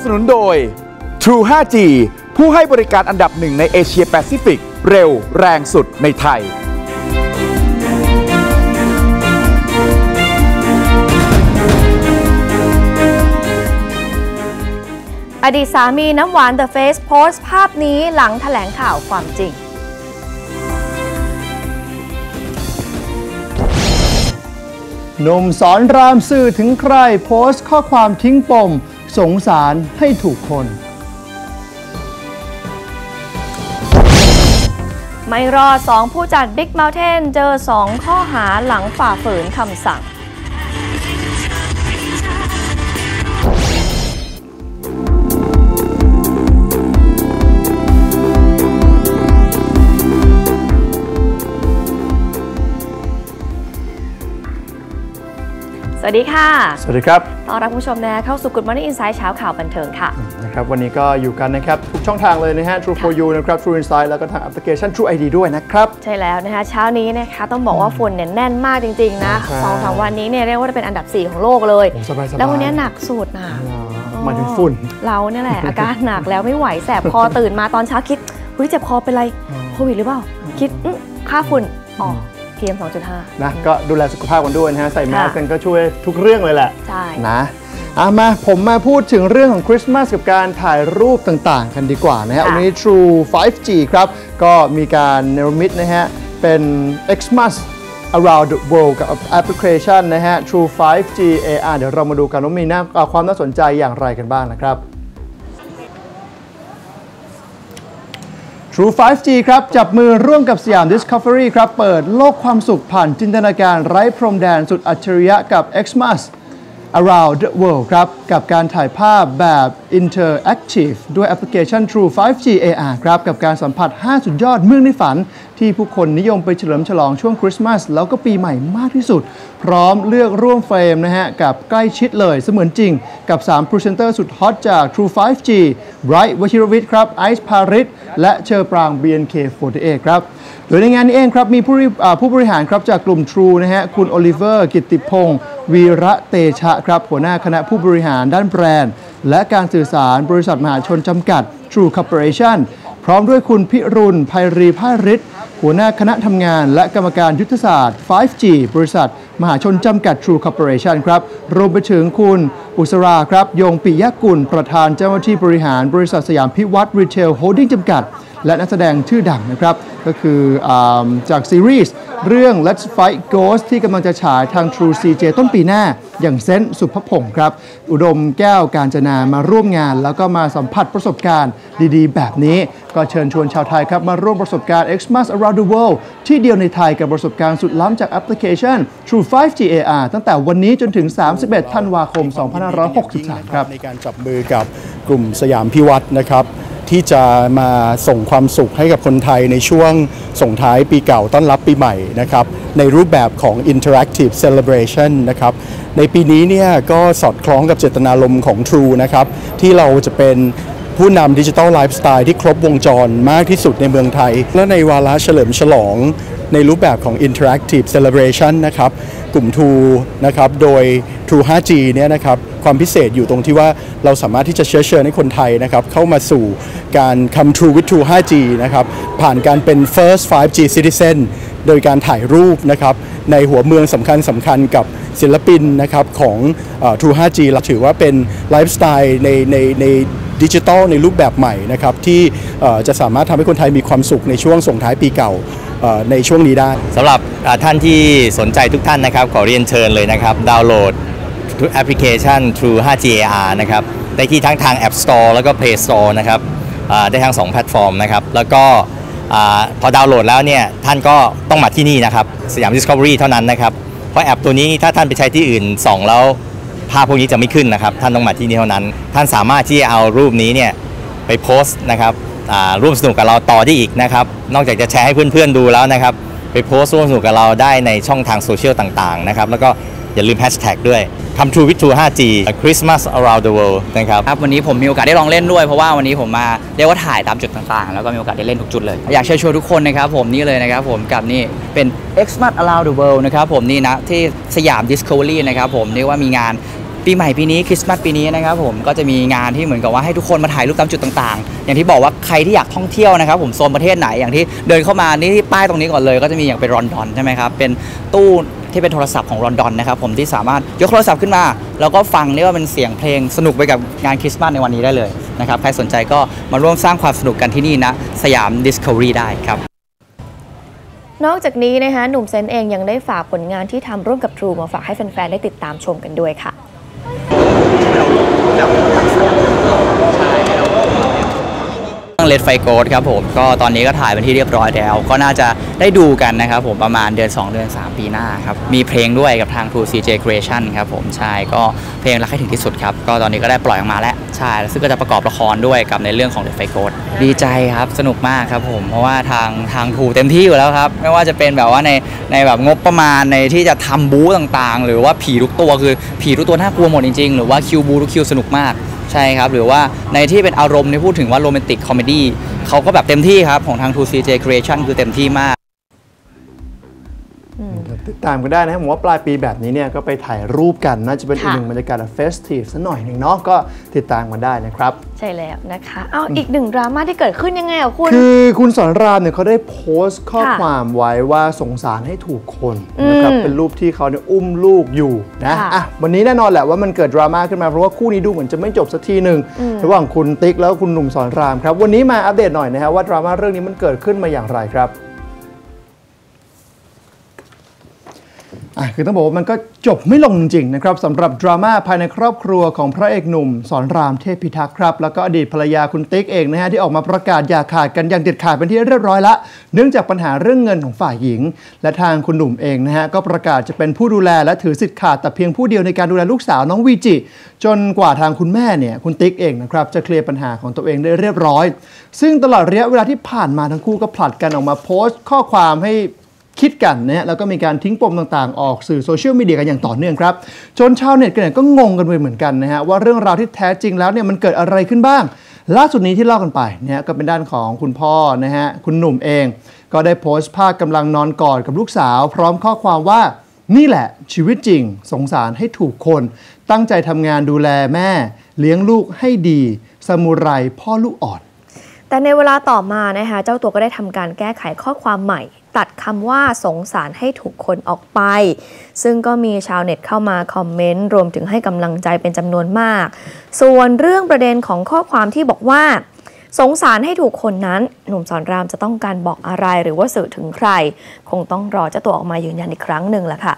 นุนโดย True 5G ผู้ให้บริการอันดับหนึ่งในเอเชียแปซิฟิกเร็วแรงสุดในไทยอดีตสามีน้ำหวาน The Face โพสต์ภาพนี้หลังแถลงข่าวความจริงหนุ่มสอนรามสื่อถึงใครโพสต์ข้อความทิ้งปมสงสารให้ถูกคนไม่รอด2ผู้จัด Big Mountain เจอ2ข้อหาหลังฝ่าฝืนคำสั่งสวัสดีค่ะสวัสดีครับต้อนรับผู้ชมเข้าสู่ Good Morning Insight เช้าข่าวบันเทิงค่ะนะครับวันนี้ก็อยู่กันนะครับทุกช่องทางเลยนะฮะ True for You นะครับ True Insight แล้วก็ทางแอปพลิเคชัน True ID ด้วยนะครับใช่แล้วนะคะเช้านี้นะคะต้องบอกว่าฝุ่นแน่นมากจริงๆนะ 2-3 วันนี้เรียกว่าเป็นอันดับ4ของโลกเลยแล้ววันนี้หนักสุดนะมาถึงฝุ่นเราเนี่ยแหละอาการหนักแล้วไม่ไหวแสบคอตื่นมาตอนเช้าคิดเฮ้ยเจ็บคอเป็นไรโควิดหรือเปล่าคิดค่าฝุ่นPM 2.5 นะก็ดูแลสุขภาพกันด้วยนะฮะใส่แมสกันก็ช่วยทุกเรื่องเลยแหละใช่นะผมมาพูดถึงเรื่องของคริสต์มาสกับการถ่ายรูปต่างๆกันดีกว่านะฮะวันนี้ True 5G ครับก็มีการเนรมิตนะฮะเป็น Xmas Around the World กับแอปพลิเคชันนะฮะ True 5G AR เดี๋ยวเรามาดูกันว่ามีความน่าสนใจอย่างไรกันบ้างนะครับTrue 5G ครับจับมือร่วมกับสยาม Discovery ครับเปิดโลกความสุขผ่านจินตนาการไร้พรมแดนสุดอัจฉริยะกับ Xmas Around the World ครับกับการถ่ายภาพแบบ Interactive ด้วยแอปพลิเคชัน True 5G AR ครับกับการสัมผัส5สุดยอดเมืองในฝันที่ผู้คนนิยมไปเฉลิมฉลองช่วงคริสต์มาสแล้วก็ปีใหม่มากที่สุดพร้อมเลือกร่วมเฟรมนะฮะกับใกล้ชิดเลยเสมือนจริงกับ3พรีเซนเตอร์สุดฮอตจาก True 5G Bright วชิรวิทย์ครับไอซ์พาริสและเชอปราง BNK48 ครับโดยในงานนี้เองครับมีผู้บริหารครับจากกลุ่ม True นะฮะคุณโอลิเวอร์กิตติพงศ์วีระเตชะครับหัวหน้าคณะผู้บริหารด้านแบรนด์และการสื่อสารบริษัทมหาชนจำกัด True Corporation พร้อมด้วยคุณพิรุณไพรีภาริศหัวหน้าคณะทำงานและกรรมการยุทธศาสตร์ 5G บริษัทมหาชนจำกัด True Corporation ครับรวมไปถึงคุณอุสราครับยงปิยกุลประธานเจ้าหน้าที่บริหารบริษัทสยามพิวัตรรีเทลโฮลดิ้งจำกัดและนักแสดงชื่อดังนะครับก็คือจากซีรีส์เรื่อง Let's Fight Ghost ที่กำลังจะฉายทาง True CJ ต้นปีหน้าอย่างเซนต์สุภพงศ์ครับอุดมแก้วกาญจนามาร่วมงานแล้วก็มาสัมผัสประสบการณ์ดีๆแบบนี้ก็เชิญชวนชาวไทยครับมาร่วมประสบการณ์ Xmas Around the World ที่เดียวในไทยกับประสบการณ์สุดล้ำจากแอปพลิเคชัน True 5G AR ตั้งแต่วันนี้จนถึง31ธันวาคม2563ครับในการจับมือกับกลุ่มสยามพิวัตรนะครับที่จะมาส่งความสุขให้กับคนไทยในช่วงส่งท้ายปีเก่าต้อนรับปีใหม่นะครับในรูปแบบของ Interactive Celebration นะครับในปีนี้เนี่ยก็สอดคล้องกับเจตนารมณ์ของ True นะครับที่เราจะเป็นผู้นำดิจิทัลไลฟ์สไตล์ที่ครบวงจรมากที่สุดในเมืองไทยและในวาระเฉลิมฉลองในรูปแบบของ Interactive Celebration นะครับกลุ่ม True นะครับโดย True 5G เนี่ยนะครับความพิเศษอยู่ตรงที่ว่าเราสามารถที่จะเชิญให้คนไทยนะครับเข้ามาสู่การ Come True with True 5G นะครับผ่านการเป็น First 5G Citizen โดยการถ่ายรูปนะครับในหัวเมืองสำคัญกับศิลปินนะครับของ True 5G เราถือว่าเป็นไลฟ์สไตล์ในดิจิทัลในรูปแบบใหม่นะครับที่จะสามารถทำให้คนไทยมีความสุขในช่วงส่งท้ายปีเก่าในช่วงนี้ได้สำหรับท่านที่สนใจทุกท่านนะครับขอเรียนเชิญเลยนะครับดาวน์โหลดแอปพลิเคชัน True 5G AR นะครับได้ที่ทั้งทาง App Store แล้วก็ Play Store นะครับได้ทั้ง2แพลตฟอร์มนะครับแล้วก็พอดาวน์โหลดแล้วเนี่ยท่านก็ต้องมาที่นี่นะครับสยาม Discovery เท่านั้นนะครับเพราะแอปตัวนี้ถ้าท่านไปใช้ที่อื่นส่องแล้วภาพพวกนี้จะไม่ขึ้นนะครับท่านต้องมาที่นี่เท่านั้นท่านสามารถที่จะเอารูปนี้เนี่ยไปโพสต์นะครับร่วมสนุกกับเราต่อได้อีกนะครับนอกจากจะแชร์ให้เพื่อนๆดูแล้วนะครับไปโพสต์ร่วมสนุกกับเราได้ในช่องทางโซเชียลต่างๆนะครับแล้วก็อย่าลืมแฮชแท็กด้วย Come True with True 5G Christmas Around the World นะครับวันนี้ผมมีโอกาสได้ลองเล่นด้วยเพราะว่าวันนี้ผมมาเรียกว่าถ่ายตามจุดต่างๆแล้วก็มีโอกาสได้เล่นทุกจุดเลยอยากเชิญชวนทุกคนนะครับผมนี่เลยนะครับผมกับนี่เป็น Xmas Around the World นะครับผมนี่นะที่สยาม Discovery นะครับผมเรียกว่ามีงานปีใหม่ปีนี้คริสต์มาสปีนี้นะครับผมก็จะมีงานที่เหมือนกับว่าให้ทุกคนมาถ่ายรูปตามจุดต่างๆอย่างที่บอกว่าใครที่อยากท่องเที่ยวนะครับผมโซนประเทศไหนอย่างที่เดินเข้ามานี่ที่ป้ายตรงนี้ก่อนเลยก็จะมีอย่างเป็นลอนดอนใช่ไหมครับเป็นตู้ที่เป็นโทรศัพท์ของลอนดอนนะครับผมที่สามารถยกโทรศัพท์ขึ้นมาแล้วก็ฟังเรียกว่าเป็นเสียงเพลงสนุกไปกับงานคริสต์มาสในวันนี้ได้เลยนะครับใครสนใจก็มาร่วมสร้างความสนุกกันที่นี่นะสยาม Discovery ได้ครับนอกจากนี้นะคะหนุ่มเซนเองยังได้ฝากผลงานที่ทำร่วมกับ True มาฝากให้แฟนๆได้ติดตามชมกันด้วยค่ะเลดไฟโกดครับผมก็ตอนนี้ก็ถ่ายเป็นที่เรียบร้อยแล้วก็น่าจะได้ดูกันนะครับผมประมาณเดือน2เดือน3ปีหน้าครับมีเพลงด้วยกับทาง True CJ Creation ครับผมใช่ก็เพลงรักให้ถึงที่สุดครับก็ตอนนี้ก็ได้ปล่อยออกมาแล้วใช่ซึ่งก็จะประกอบละครด้วยกับในเรื่องของ The Fight Code ดีใจครับสนุกมากครับผมเพราะว่าทาง True เต็มที่อยู่แล้วครับไม่ว่าจะเป็นแบบว่าในแบบงบประมาณในที่จะทำบู๊ต่างๆหรือว่าผีทุกตัวคือผีทุกตัวน่ากลัวหมดจริงๆหรือว่าคิวบูทุกคิวสนุกมากใช่ครับหรือว่าในที่เป็นอารมณ์ที่พูดถึงว่าโรแมนติกคอมเมดี้เขาก็แบบเต็มที่ครับของทาง True CJ Creation คือเต็มที่มากติดตามกันได้นะครับผมว่าปลายปีแบบนี้เนี่ยก็ไปถ่ายรูปกันน่าจะเป็นอีกหนึ่งบรรยากาศเฟสทีฟสักหน่อยหนึ่งเนาะก็ติดตามกันได้นะครับใช่แล้วนะคะเอาอีกหนึ่งดราม่าที่เกิดขึ้นยังไงอ่ะคุณคือคุณสอนรามเนี่ยเขาได้โพสต์ข้อความไว้ว่าสงสารให้ถูกคนนะครับเป็นรูปที่เขาเนี่ยอุ้มลูกอยู่นะอ่ะวันนี้แน่นอนแหละว่ามันเกิดดราม่าขึ้นมาเพราะว่าคู่นี้ดูเหมือนจะไม่จบสักทีหนึ่งระหว่างคุณติ๊กแล้วคุณหนุ่มสอนรามครับวันนี้มาอัปเดตหน่อยนะฮะว่าดราม่าเรื่องนี้มันเกิดขึ้นมาอย่างไรครับคือต้องบอกว่ามันก็จบไม่ลงจริงๆนะครับสำหรับดราม่าภายในครอบครัวของพระเอกหนุ่มสอนรามเทพพิทักษ์ครับแล้วก็อดีตภรรยาคุณติ๊กเองนะฮะที่ออกมาประกาศอย่าขาดกันอย่างเด็ดขาดเป็นที่เรียบร้อยละเนื่องจากปัญหาเรื่องเงินของฝ่ายหญิงและทางคุณหนุ่มเองนะฮะก็ประกาศจะเป็นผู้ดูแลและถือสิทธิ์ขาดแต่เพียงผู้เดียวในการดูแลลูกสาวน้องวีจิจนกว่าทางคุณแม่เนี่ยคุณติ๊กเองนะครับจะเคลียร์ปัญหาของตัวเองได้เรียบร้อยซึ่งตลอดระยะเวลาที่ผ่านมาทั้งคู่ก็ผลัดกันออกมาโพสต์ข้อความให้คิดกันนะฮะแล้วก็มีการทิ้งปมต่างๆออกสื่อโซเชียลมีเดียกันอย่างต่อเนื่องครับจนชาวเน็ตก็งงกันไปเหมือนกันนะฮะว่าเรื่องราวที่แท้จริงแล้วเนี่ยมันเกิดอะไรขึ้นบ้างล่าสุดนี้ที่เล่ากันไปเนี่ยก็เป็นด้านของคุณพ่อนะฮะคุณหนุ่มเองก็ได้โพสต์ภาพกำลังนอนกอดกับลูกสาวพร้อมข้อความว่านี่แหละชีวิตจริงสงสารให้ถูกคนตั้งใจทำงานดูแลแม่เลี้ยงลูกให้ดีซามูไรพ่อลูกอ่อนแต่ในเวลาต่อมานะคะเจ้าตัวก็ได้ทำการแก้ไขข้อความใหม่ตัดคำว่าสงสารให้ถูกคนออกไปซึ่งก็มีชาวเน็ตเข้ามาคอมเมนต์รวมถึงให้กำลังใจเป็นจำนวนมากส่วนเรื่องประเด็นของข้อความที่บอกว่าสงสารให้ถูกคนนั้นหนุ่มสอนรามจะต้องการบอกอะไรหรือว่าสื่อถึงใครคงต้องรอเจ้าตัวออกมายืนยันอีกครั้งหนึ่งแหละค่ะ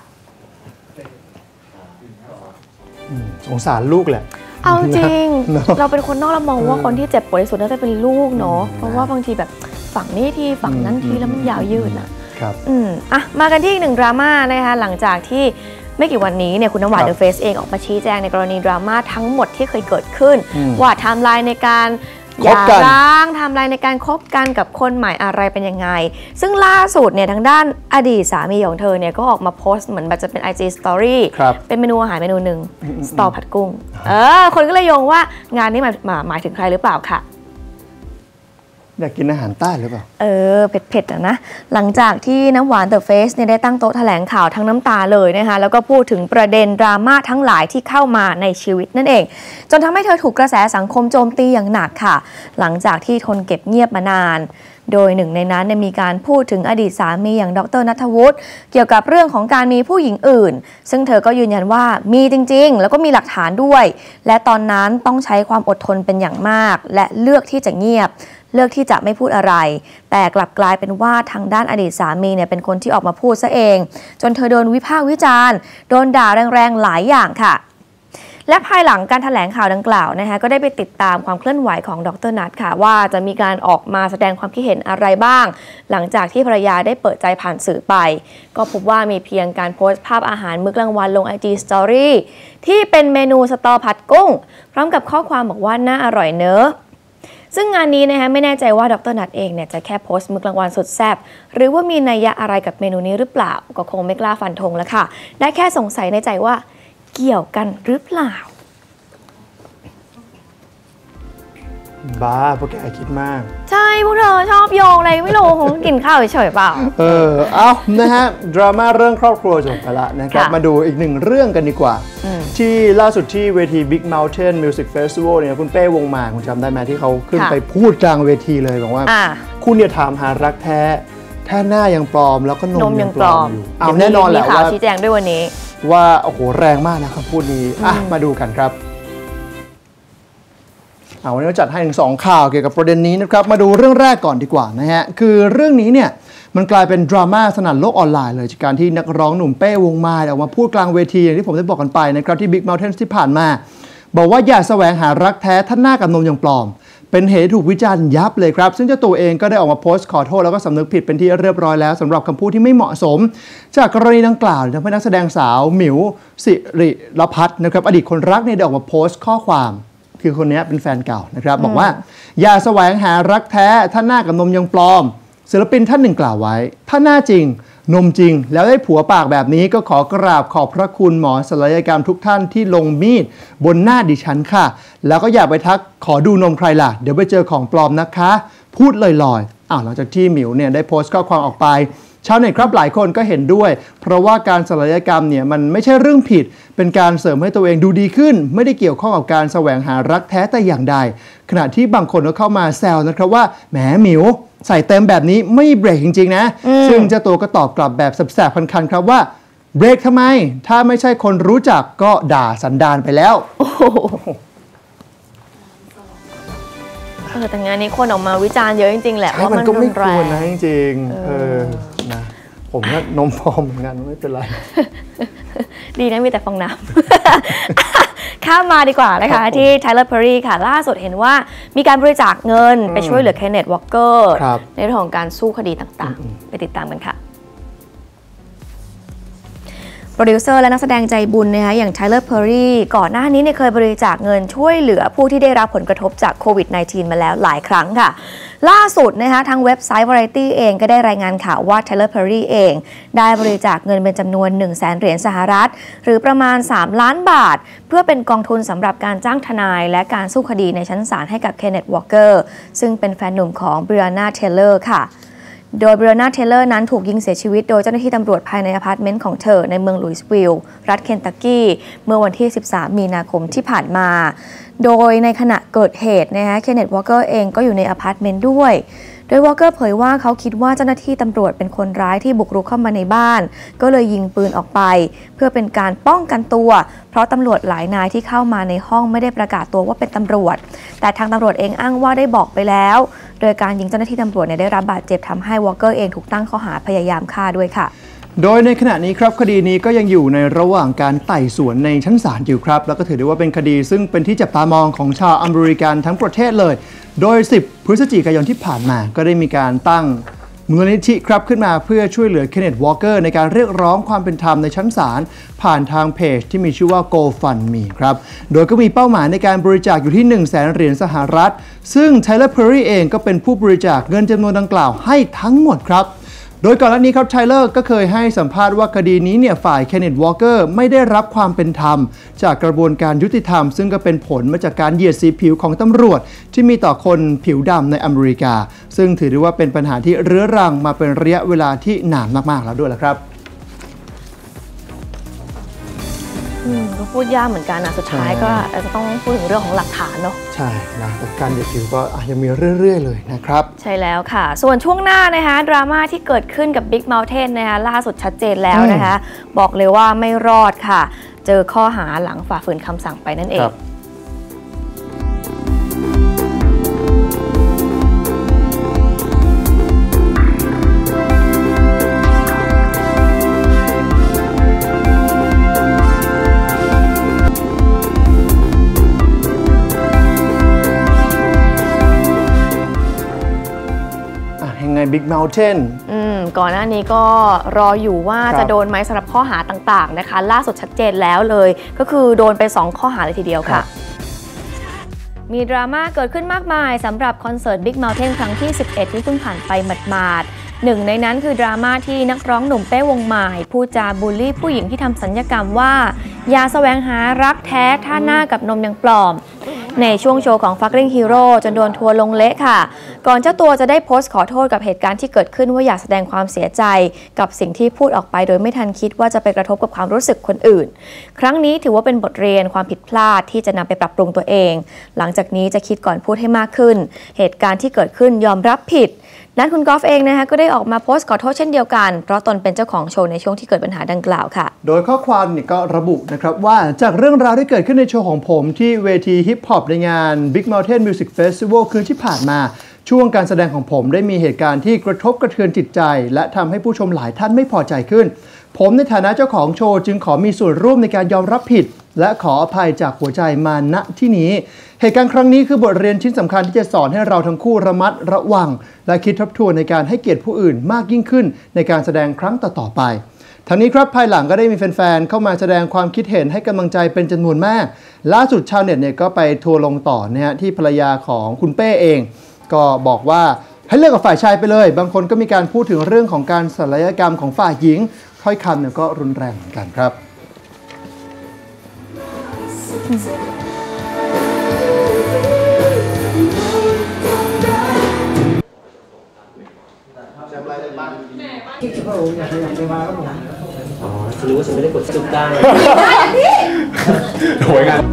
สงสารลูกแหละเอาจริง เราเป็นคนนอกเรามองว่าคนที่เจ็บปวดที่สุดน่าจะเป็นลูกเนาะเพราะว่าบางทีแบบฝั่งนี้ทีฝั่งนั้นทีแล้วมันยาวยืดนะครับมากันที่อีกหนึ่งดราม่านะคะหลังจากที่ไม่กี่วันนี้เนี่ยคุณน้ำหวานเดอะเฟสเองออกมาชี้แจงในกรณีดราม่าทั้งหมดที่เคยเกิดขึ้นว่าไทม์ไลน์ในการหย่าร้างไทม์ไลน์ในการคบกันกับคนใหม่อะไรเป็นยังไงซึ่งล่าสุดเนี่ยทางด้านอดีตสามีของเธอเนี่ยก็ออกมาโพสต์เหมือนแบบจะเป็น IG Story เป็นเมนูอาหารเมนูหนึ่งสตอผัดกุ้งคนก็เลยโยงว่างานนี้หมายถึงใครหรือเปล่าค่ะอยากกินอาหารใต้หรือเปล่าเผ็ดๆนะหลังจากที่น้ำหวานเดอะเฟสเนี่ยได้ตั้งโต๊ะแถลงข่าวทั้งน้ำตาเลยนะคะแล้วก็พูดถึงประเด็นดราม่าทั้งหลายที่เข้ามาในชีวิตนั่นเองจนทำให้เธอถูกกระแสสังคมโจมตีอย่างหนักค่ะหลังจากที่ทนเก็บเงียบมานานโดยหนึ่งในนั้นมีการพูดถึงอดีตสามีอย่างดร.ณัฐวุฒิเกี่ยวกับเรื่องของการมีผู้หญิงอื่นซึ่งเธอก็ยืนยันว่ามีจริงๆแล้วก็มีหลักฐานด้วยและตอนนั้นต้องใช้ความอดทนเป็นอย่างมากและเลือกที่จะเงียบเลือกที่จะไม่พูดอะไรแต่กลับกลายเป็นว่าทางด้านอดีตสามีเนี่ยเป็นคนที่ออกมาพูดซะเองจนเธอโดนวิพากษ์วิจารณ์โดนด่าแรงๆหลายอย่างค่ะและภายหลังการแถลงข่าวดังกล่าวนะคะก็ได้ไปติดตามความเคลื่อนไหวของดร.นัทค่ะว่าจะมีการออกมาแสดงความคิดเห็นอะไรบ้างหลังจากที่ภรรยาได้เปิดใจผ่านสื่อไปก็พบว่ามีเพียงการโพสต์ภาพอาหารมื้อกลางวันลง IG Story ที่เป็นเมนูสตอผัดกุ้งพร้อมกับข้อความบอกว่าน่าอร่อยเนอะซึ่งงานนี้นะคะไม่แน่ใจว่าดร.นัทเองเนี่ยจะแค่โพสต์มื้อกลางวันสุดแซ่บหรือว่ามีนัยยะอะไรกับเมนูนี้หรือเปล่าก็คงไม่กล้าฟันธงแล้วค่ะได้แค่สงสัยในใจว่าเกี่ยวกันหรือเปล่าบ้าพวกแกคิดมากใช่พวกเธอชอบโยงอะไรไม่รู้คงกินข้าวเฉยๆเปล่าเอานะฮะดราม่าเรื่องครอบครัวจบไปละนะครับมาดูอีกหนึ่งเรื่องกันดีกว่าที่ล่าสุดที่เวที Big Mountain Music Festival เนี่ยคุณเป้วงมาคุณจำได้ไหมที่เขาขึ้นไปพูดกลางเวทีเลยบอกว่าคุณเนี่ยถามหารักแท้ถ้าหน้ายังปลอมแล้วก็นมยังปลอมอยู่เอาแน่นอนแหละว่าชี้แจงด้วยวันนี้ว่าโอ้โหแรงมากนะคำพูดนี้มาดูกันครับวันนี้เราจัดให้ถึง2ข่าวเกี่ยวกับประเด็นนี้นะครับมาดูเรื่องแรกก่อนดีกว่านะฮะคือเรื่องนี้เนี่ยมันกลายเป็นดราม่าสนั่นโลกออนไลน์เลยจากการที่นักร้องหนุ่มเป้วงมาออกมาพูดกลางเวทีอย่างที่ผมได้บอกกันไปนะครับที่ Big Mountain ที่ผ่านมาบอกว่าอย่าแสวงหารักแท้ท่านหน้ากับนมยังปลอมเป็นเหตุถูกวิจารณ์ยับเลยครับซึ่งเจ้าตัวเองก็ได้ออกมาโพสต์ขอโทษแล้วก็สำนึกผิดเป็นที่เรียบร้อยแล้วสำหรับคำพูดที่ไม่เหมาะสมจากกรณีดังกล่าวทำให้นักแสดงสาวหมิวสิริรพัฒน์นะครับอดีตคนรักเนี่ยได้ออกมาโพสต์ข้อความคือคนนี้เป็นแฟนเก่านะครับบอกว่าอย่าแสวงหารักแท้ถ้าหน้ากับนมยังปลอมศิลปินท่านหนึ่งกล่าวไว้ถ้าหน้าจริงนมจริงแล้วได้ผัวปากแบบนี้ก็ขอกราบขอบพระคุณหมอศัลยกรรมทุกท่านที่ลงมีดบนหน้าดิฉันค่ะแล้วก็อย่าไปทักขอดูนมใครล่ะเดี๋ยวไปเจอของปลอมนะคะพูดลอยๆหลังจากที่หมิวเนี่ยได้โพสต์ข้อความออกไปชาวเน็ตครับหลายคนก็เห็นด้วยเพราะว่าการศัลยกรรมเนี่ยมันไม่ใช่เรื่องผิดเป็นการเสริมให้ตัวเองดูดีขึ้นไม่ได้เกี่ยวข้องกับการแสวงหารักแท้แต่อย่างใดขณะที่บางคนก็เข้ามาแซวนะครับว่าแหมหมิวใส่เต็มแบบนี้ไม่เบรกจริงๆนะซึ่งเจ้าตัวก็ตอบกลับแบบแสบๆคันๆครับว่าเบรกทำไมถ้าไม่ใช่คนรู้จักก็ด่าสันดานไปแล้วแต่งานนี้คนออกมาวิจารณ์เยอะจริงๆแหละว่ามันก็ไม่ควรนะจริงๆนะผมก็นมพอมเหมือนกันไม่เป็นไรดีนะมีแต่ฟองน้ำข้ามมาดีกว่านะคะที่ Tyler Perry ค่ะล่าสุดเห็นว่ามีการบริจาคเงินไปช่วยเหลือ Kenneth Walker ในเรื่องของการสู้คดีต่างๆไปติดตามกันค่ะโปรดิวเซอร์และนักแสดงใจบุญนะคะอย่าง Tyler Perry ก่อนหน้านี้เคยบริจาคเงินช่วยเหลือผู้ที่ได้รับผลกระทบจากโควิด -19 มาแล้วหลายครั้งค่ะล่าสุดนะคะทางเว็บไซต์ Variety เองก็ได้รายงานข่าวว่า Tyler Perry เองได้บริจาคเงินเป็นจำนวน 100,000 เหรียญสหรัฐหรือประมาณ3 ล้านบาทเพื่อเป็นกองทุนสำหรับการจ้างทนายและการสู้คดีในชั้นศาลให้กับ Kenneth Walker ซึ่งเป็นแฟนหนุ่มของ Breonna Taylor ค่ะโดย Breonna Taylor นั้นถูกยิงเสียชีวิตโดยเจ้าหน้าที่ตำรวจภายในอพาร์ตเมนต์ของเธอในเมืองลุยส์วิลล์รัฐเคนตักกี้เมื่อวันที่13 มีนาคมที่ผ่านมาโดยในขณะเกิดเหตุนะคะ Kenneth Walker เองก็อยู่ในอพาร์ตเมนต์ด้วยโดย Walker เผยว่าเขาคิดว่าเจ้าหน้าที่ตำรวจเป็นคนร้ายที่บุกรุกเข้ามาในบ้านก็เลยยิงปืนออกไปเพื่อเป็นการป้องกันตัวเพราะตำรวจหลายนายที่เข้ามาในห้องไม่ได้ประกาศตัวว่าเป็นตำรวจแต่ทางตำรวจเองอ้างว่าได้บอกไปแล้วโดยการยิงเจ้าหน้าที่ตำรวจได้รับบาดเจ็บทำให้ Walker เองถูกตั้งข้อหาพยายามฆ่าด้วยค่ะโดยในขณะนี้ครับคดีนี้ก็ยังอยู่ในระหว่างการไต่สวนในชั้นศาลอยู่ครับแล้วก็ถือได้ว่าเป็นคดีซึ่งเป็นที่จับตามองของชาวอเมริกันทั้งประเทศเลยโดย10 พฤศจิกายนที่ผ่านมาก็ได้มีการตั้งมูลนิธิครับขึ้นมาเพื่อช่วยเหลือ Kenneth Walker ในการเรียกร้องความเป็นธรรมในชั้นศาลผ่านทางเพจที่มีชื่อว่า GoFundMe ครับโดยก็มีเป้าหมายในการบริจาคอยู่ที่ 100,000 เหรียญสหรัฐซึ่ง Tyler Perry เองก็เป็นผู้บริจาคเงินจำนวนดังกล่าวให้ทั้งหมดครับโดยก่อนหน้านี้ครับไทเลอร์ก็เคยให้สัมภาษณ์ว่าคดีนี้ฝ่าย Kenneth Walker ไม่ได้รับความเป็นธรรมจากกระบวนการยุติธรรมซึ่งก็เป็นผลมาจากการเหยียดสีผิวของตำรวจที่มีต่อคนผิวดำในอเมริกาซึ่งถือได้ว่าเป็นปัญหาที่เรื้อรังมาเป็นระยะเวลาที่นานมากๆแล้วด้วยละครับก็พูดยากเหมือนกันนะสุดท้ายก็อาจจะต้องพูดถึงเรื่องของหลักฐานเนาะใช่นะการเหยียดผิวก็ยังมีเรื่อยๆเลยนะครับใช่แล้วค่ะส่วนช่วงหน้านะคะดราม่าที่เกิดขึ้นกับ Big Mountain นะคะล่าสุดชัดเจนแล้วนะคะบอกเลยว่าไม่รอดค่ะเจอข้อหาหลังฝ่าฝืนคำสั่งไปนั่นเอง Big Mountain ก่อนหน้านี้ก็รออยู่ว่าจะโดนไหมสำหรับข้อหาต่างๆนะคะล่าสุดชัดเจนแล้วเลยก็คือโดนไป2ข้อหาเลยทีเดียวค่ะมีดราม่าเกิดขึ้นมากมายสำหรับคอนเสิร์ต Big Mountain ครั้งที่11ที่เพิ่งผ่านไปหมาดๆหนึ่งในนั้นคือดราม่าที่นักร้องหนุ่มเป้วงหม่ายพูดจาบูลลี่ผู้หญิงที่ทำสัญญกรรมว่าอย่าแสวงหารักแท้ถ้าหน้ากับนมยังปลอมในช่วงโชว์ของ Fucking Hero จนโดนทัวร์ลงเละค่ะก่อนเจ้าตัวจะได้โพสต์ขอโทษกับเหตุการณ์ที่เกิดขึ้นว่าอยากแสดงความเสียใจกับสิ่งที่พูดออกไปโดยไม่ทันคิดว่าจะไปกระทบกับความรู้สึกคนอื่นครั้งนี้ถือว่าเป็นบทเรียนความผิดพลาดที่จะนำไปปรับปรุงตัวเองหลังจากนี้จะคิดก่อนพูดให้มากขึ้นเหตุการณ์ที่เกิดขึ้นยอมรับผิดด้านคุณกอล์ฟเองนะคะก็ได้ออกมาโพสต์ขอโทษเช่นเดียวกันเพราะตนเป็นเจ้าของโชว์ในช่วงที่เกิดปัญหาดังกล่าวค่ะโดยข้อความนี่ก็ระบุนะครับว่าจากเรื่องราวที่เกิดขึ้นในโชว์ของผมที่เวทีฮิปฮอปในงาน Big Mountain Music Festival คืนที่ผ่านมาช่วงการแสดงของผมได้มีเหตุการณ์ที่กระทบกระเทือนจิตใจและทำให้ผู้ชมหลายท่านไม่พอใจขึ้นผมในฐานะเจ้าของโชว์จึงขอมีส่วนร่วมในการยอมรับผิดและขออภัยจากหัวใจมาณที่นี้เหตุการณ์ครั้งนี้คือบทเรียนชิ้นสำคัญที่จะสอนให้เราทั้งคู่ระมัดระวังและคิดทบทวนในการให้เกียรติผู้อื่นมากยิ่งขึ้นในการแสดงครั้งต่อๆไปทั้งนี้ครับภายหลังก็ได้มีแฟนๆเข้ามาแสดงความคิดเห็นให้กำลังใจเป็นจำนวนมากล่าสุดชาวเน็ตเนี่ยก็ไปทัวร์ลงต่อนะฮะที่ภรรยาของคุณเป้เองก็บอกว่าให้เลิกกับฝ่ายชายไปเลยบางคนก็มีการพูดถึงเรื่องของการศัลยกรรมของฝ่ายหญิงถ้อยคำเนี่ยก็รุนแรงเหมือนกันครับรู้ว่าฉันไม่ได้กดจุดได้โวยงาน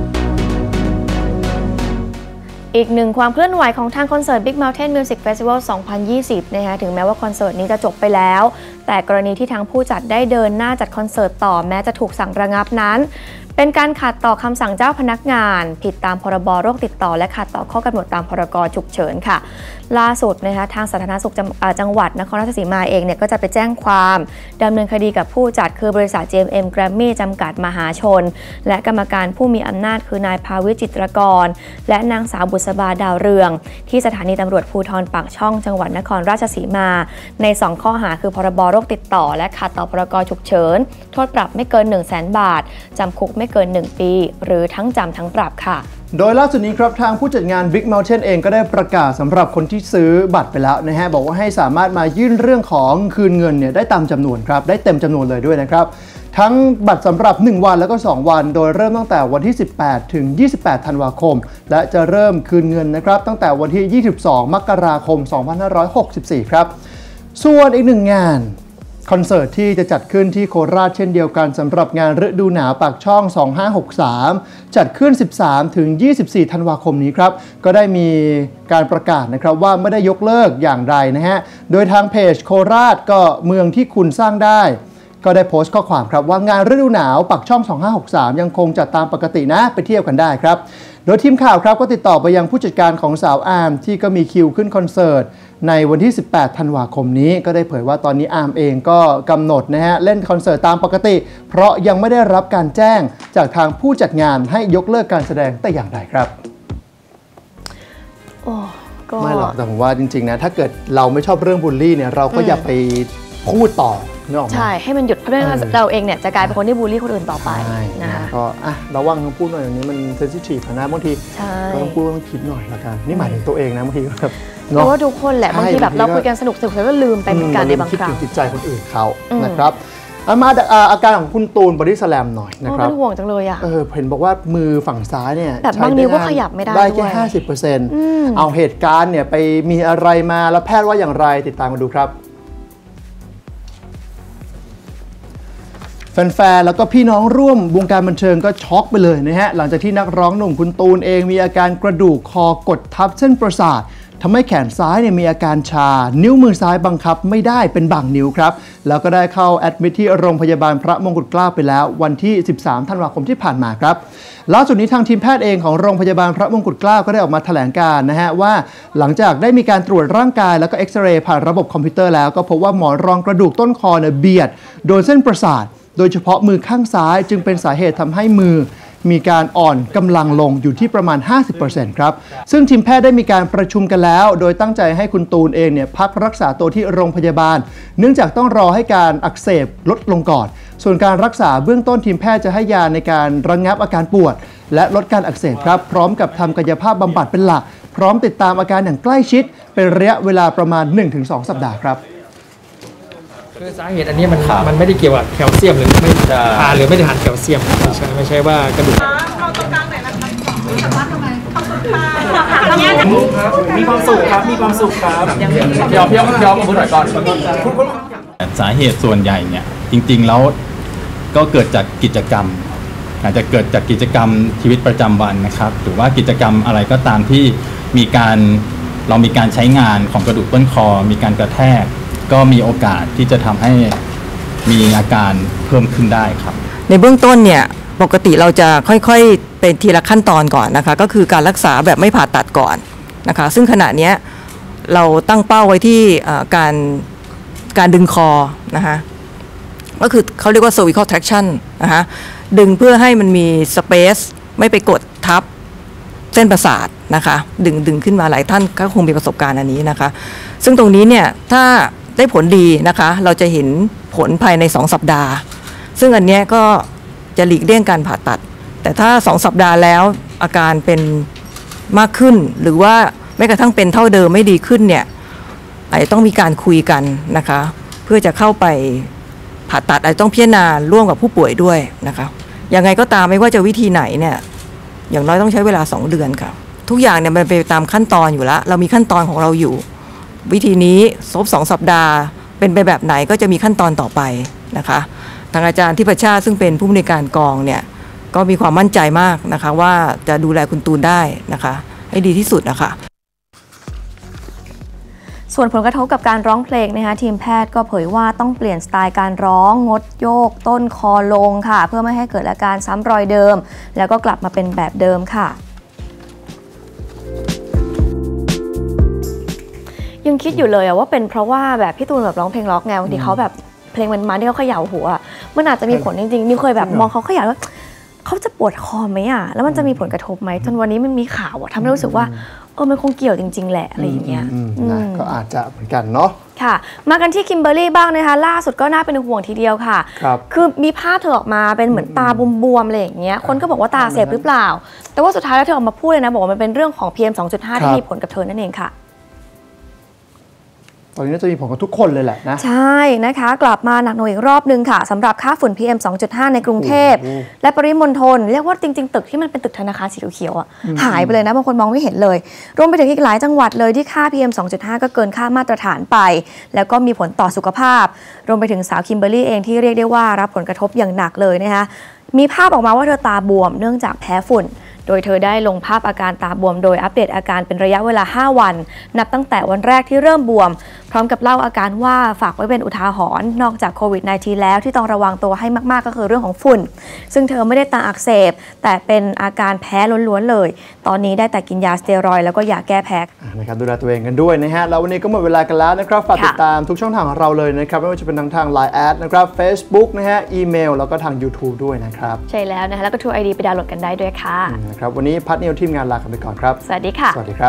อีกหนึ่งความเคลื่อนไหวของทางคอนเสิร์ต Big Mountain Music Festival 2020 นะคะถึงแม้ว่าคอนเสิร์ตนี้จะจบไปแล้วแต่กรณีที่ทางผู้จัดได้เดินหน้าจัดคอนเสิร์ตต่อแม้จะถูกสั่งระงับนั้นเป็นการขัดต่อคำสั่งเจ้าพนักงานผิดตามพรบโรคติดต่อและขัดต่อข้อกำหนดตามพรกฉุกเฉินค่ะล่าสุดนะคะทางสาธารณสุขจังหวัดนครราชสีมาเองเนี่ยก็จะไปแจ้งความดำเนินคดีกับผู้จัดคือบริษัท JMM Grammy จำกัดมหาชนและกรรมการผู้มีอำนาจคือนายภาวิจิตรกรและนางสาวบุษบาดาวเรืองที่สถานีตำรวจภูธรปากช่องจังหวัดนครราชสีมาใน2ข้อหาคือพรบโรคติดต่อและขัดต่อพรกฉุกเฉินโทษปรับไม่เกิน 100,000 บาทจำคุกไม่เกิน1 ปีหรือทั้งจำทั้งปรับค่ะโดยล่าสุดนี้ครับทางผู้จัดงาน Big Mountain เองก็ได้ประกาศสำหรับคนที่ซื้อบัตรไปแล้วนะฮะบอกว่าให้สามารถมายื่นเรื่องของคืนเงินเนี่ยได้ตามจำนวนครับได้เต็มจำนวนเลยด้วยนะครับทั้งบัตรสำหรับ1วันแล้วก็2วันโดยเริ่มตั้งแต่วันที่18ถึง28ธันวาคมและจะเริ่มคืนเงินนะครับตั้งแต่วันที่22มกราคม2564ครับส่วนอีกหนึ่งงานคอนเสิร์ตที่จะจัดขึ้นที่โคราชเช่นเดียวกันสำหรับงานฤดูหนาวปากช่อง2563จัดขึ้น13ถึง24ธันวาคมนี้ครับก็ได้มีการประกาศนะครับว่าไม่ได้ยกเลิกอย่างใดนะฮะโดยทางเพจโคราชก็เมืองที่คุณสร้างได้ก็ได้โพสต์ข้อความครับว่างานฤดูหนาวปากช่อง2563ยังคงจัดตามปกตินะไปเที่ยวกันได้ครับโดยทีมข่าวครับก็ติดต่อไปยังผู้จัดการของสาวอาร์มที่ก็มีคิวขึ้นคอนเสิร์ตในวันที่18ธันวาคมนี้ก็ได้เผยว่าตอนนี้อาร์มเองก็กำหนดนะฮะเล่นคอนเสิร์ตตามปกติเพราะยังไม่ได้รับการแจ้งจากทางผู้จัดงานให้ยกเลิกการแสดงแต่อย่างใดครับไม่หรอกแต่ผมว่าจริงๆนะถ้าเกิดเราไม่ชอบเรื่องบูลลี่เนี่ยเราก็อย่าไปพูดต่อใช่ให้มันหยุดเพราะเราเองเนี่ยจะกลายเป็นคนที่บูลลี่คนอื่นต่อไปนะคะก็ระวังคำพูดหน่อยอย่างนี้มันเซนซิทีฟนะบางทีก็ต้องพูดต้องคิดหน่อยละกันนี่หมายถึงตัวเองนะบางทีแบบเพราะว่าทุกคนแหละบางทีแบบเราคุยกันสนุกๆแล้วก็ลืมไปเหมือนกันในบางครั้งคิดถึงจิตใจคนอื่นเขานะครับมาอาการของคุณตูนบอดี้สแลมหน่อยนะครับเป็นห่วงจังเลยอ่ะเห็นบอกว่ามือฝั่งซ้ายเนี่ยแบบบางนิ้วก็ขยับไม่ได้แค่ 50% เอาเหตุการณ์เนี่ยไปมีอะไรมาแล้วแพทย์ว่าอย่างไรติดตามมาดูครับแฟนๆแล้วก็พี่น้องร่วมวงการบันเทิงก็ช็อกไปเลยนะฮะหลังจากที่นักร้องหนุ่มคุณตูนเองมีอาการกระดูกคอกดทับเส้นประสาททำให้แขนซ้ายเนี่ยมีอาการชานิ้วมือซ้ายบังคับไม่ได้เป็นบางนิ้วครับแล้วก็ได้เข้าแอดมิทที่โรงพยาบาลพระมงกุฎเกล้าไปแล้ววันที่13ธันวาคมที่ผ่านมาครับล่าสุดนี้ทางทีมแพทย์เองของโรงพยาบาลพระมงกุฎเกล้าก็ได้ออกมาแถลงการนะฮะว่าหลังจากได้มีการตรวจร่างกายแล้วก็เอ็กซเรย์ผ่านระบบคอมพิวเตอร์แล้วก็พบว่าหมอนรองกระดูกต้นคอเนี่ยเบียดโดนเส้นประสาทโดยเฉพาะมือข้างซ้ายจึงเป็นสาเหตุทำให้มือมีการอ่อนกำลังลงอยู่ที่ประมาณ 50% ครับซึ่งทีมแพทย์ได้มีการประชุมกันแล้วโดยตั้งใจให้คุณตูนเองเนี่ยพักรักษาตัวที่โรงพยาบาลเนื่องจากต้องรอให้การอักเสบลดลงก่อนส่วนการรักษาเบื้องต้นทีมแพทย์จะให้ยาในการระงับอาการปวดและลดการอักเสบครับพร้อมกับทำกายภาพบำบัดเป็นหลักพร้อมติดตามอาการอย่างใกล้ชิดเป็นระยะเวลาประมาณ 1-2 สัปดาห์ครับคือสาเหตุอันนี้มันไม่ได้เกี่ยวกับแคลเซียมหรือไม่ทานหรือไม่ได้ทานแคลเซียมไม่ใช่ว่ากระดูกเข้าตรงกลางไหนนะคะสามารถทำไมเข้าตรงมีความสุขครับมีความสุขครับยอมพูดหน่อยก่อนสาเหตุส่วนใหญ่เนี่ยจริงๆแล้วก็เกิดจากกิจกรรมอาจจะเกิดจากกิจกรรมชีวิตประจำวันนะครับหรือว่ากิจกรรมอะไรก็ตามที่เรามีการใช้งานของกระดูกต้นคอมีการกระแทกก็มีโอกาสที่จะทำให้มีอาการเพิ่มขึ้นได้ครับในเบื้องต้นเนี่ยปกติเราจะค่อยๆเป็นทีละขั้นตอนก่อนนะคะก็คือการรักษาแบบไม่ผ่าตัดก่อนนะคะซึ่งขณะนี้เราตั้งเป้าไว้ที่การดึงคอนะคะก็คือเขาเรียกว่า cervical traction นะคะดึงเพื่อให้มันมี space ไม่ไปกดทับเส้นประสาทนะคะดึงขึ้นมาหลายท่านก็คงมีประสบการณ์อันนี้นะคะซึ่งตรงนี้เนี่ยถ้าได้ผลดีนะคะเราจะเห็นผลภายใน2สัปดาห์ซึ่งอันนี้ก็จะหลีกเลี่ยงการผ่าตัดแต่ถ้า2สัปดาห์แล้วอาการเป็นมากขึ้นหรือว่าแม้กระทั่งเป็นเท่าเดิมไม่ดีขึ้นเนี่ยอาจจะต้องมีการคุยกันนะคะเพื่อจะเข้าไปผ่าตัดอาจจะต้องพิจารณาร่วมกับผู้ป่วยด้วยนะคะยังไงก็ตามไม่ว่าจะวิธีไหนเนี่ยอย่างน้อยต้องใช้เวลา2เดือนค่ะทุกอย่างเนี่ยมันไปตามขั้นตอนอยู่แล้วเรามีขั้นตอนของเราอยู่วิธีนี้ครบ2สัปดาห์เป็นไปแบบไหนก็จะมีขั้นตอนต่อไปนะคะทางอาจารย์ทิพชาติซึ่งเป็นผู้อำนวยการกองเนี่ยก็มีความมั่นใจมากนะคะว่าจะดูแลคุณตูนได้นะคะให้ดีที่สุดนะคะส่วนผลกระทบกับการร้องเพลงนะคะทีมแพทย์ก็เผยว่าต้องเปลี่ยนสไตล์การร้องงดโยกต้นคอลงค่ะเพื่อไม่ให้เกิดอาการซ้ำรอยเดิมแล้วก็กลับมาเป็นแบบเดิมค่ะยังคิดอยู่เลยว่าเป็นเพราะว่าแบบพี่ตูนแบบร้องเพลงล็อกไงบางทีเขาแบบเพลงมันมาที่เขาเขย่าหัวมันอาจจะมีผลจริงๆนิวเคยแบบมองเขาเขย่าว่าเขาจะปวดคอไหมแล้วมันจะมีผลกระทบไหมจนวันนี้มันมีข่าวทำให้รู้สึกว่ามันคงเกี่ยวจริงๆแหละอะไรอย่างเงี้ยก็อาจจะเหมือนกันเนาะค่ะมากันที่คิมเบอร์รี่บ้างนะคะล่าสุดก็น่าเป็นห่วงทีเดียวค่ะคือมีภาพเธอออกมาเป็นเหมือนตาบวมๆอะไรอย่างเงี้ยคนก็บอกว่าตาเสพหรือเปล่าแต่ว่าสุดท้ายแล้วเธอออกมาพูดเลยนะบอกว่ามันเป็นเรื่องของ PM 2.5 ที่มีผลกับเธอนั่นเองค่ะตอนนี้น่าจะมีผลกับทุกคนเลยแหละนะใช่นะคะกลับมาหนักหน่วงอีกรอบนึงค่ะสำหรับค่าฝุ่น PM 2.5 ในกรุงเทพและปริมณฑลเรียกว่าจริงๆตึกที่มันเป็นตึกธนาคารสีเขียวๆหายไปเลยนะบางคนมองไม่เห็นเลยรวมไปถึงอีกหลายจังหวัดเลยที่ค่า PM 2.5 ก็เกินค่ามาตรฐานไปแล้วก็มีผลต่อสุขภาพรวมไปถึงสาวคิมเบอร์รี่เองที่เรียกได้ว่ารับผลกระทบอย่างหนักเลยนะคะมีภาพออกมาว่าเธอตาบวมเนื่องจากแพ้ฝุ่นโดยเธอได้ลงภาพอาการตาบวมโดยอัปเดตอาการเป็นระยะเวลา5วันนับตั้งแต่วันแรกที่เริ่มบวมพร้อมกับเล่าอาการว่าฝากไว้เป็นอุทาหรณ์นอกจากโควิด -19 แล้วที่ต้องระวังตัวให้มากๆก็คือเรื่องของฝุ่นซึ่งเธอไม่ได้ตาอักเสบแต่เป็นอาการแพ้ล้วนๆเลยตอนนี้ได้แต่กินยาสเตียรอยด์แล้วก็ยาแก้แพ้นะครับดูแลตัวเองกันด้วยนะฮะแล้ววันนี้ก็หมดเวลากันแล้วนะครับฝากติดตามทุกช่องทางของเราเลยนะครับไม่ว่าจะเป็นทาง Line แอดนะครับ Facebook นะฮะอีเมลแล้วก็ทาง YouTube ด้วยนะครับใช่แล้วนะคะแล้วก็ True ID ไปดาวน์โหลดกันได้ด้วยค่ะนะครับวันนี้พัดนิวทีมงานลากันไปก่อนครับสวัสดีค่ะสวัสดีครับ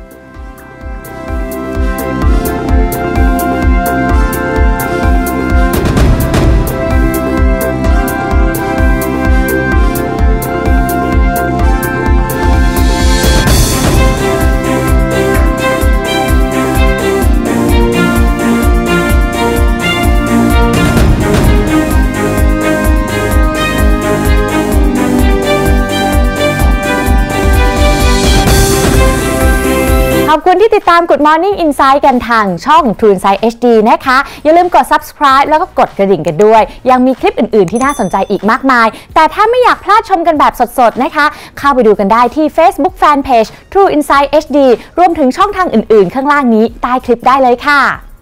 ขอบคุณที่ติดตาม Good Morning Insight กันทางช่อง True Insight HD นะคะอย่าลืมกด Subscribe แล้วก็กดกระดิ่งกันด้วยยังมีคลิปอื่นๆที่น่าสนใจอีกมากมายแต่ถ้าไม่อยากพลาดชมกันแบบสดๆนะคะเข้าไปดูกันได้ที่ Facebook Fanpage True Insight HD รวมถึงช่องทางอื่นๆข้างล่างนี้ใต้คลิปได้เลยค่ะ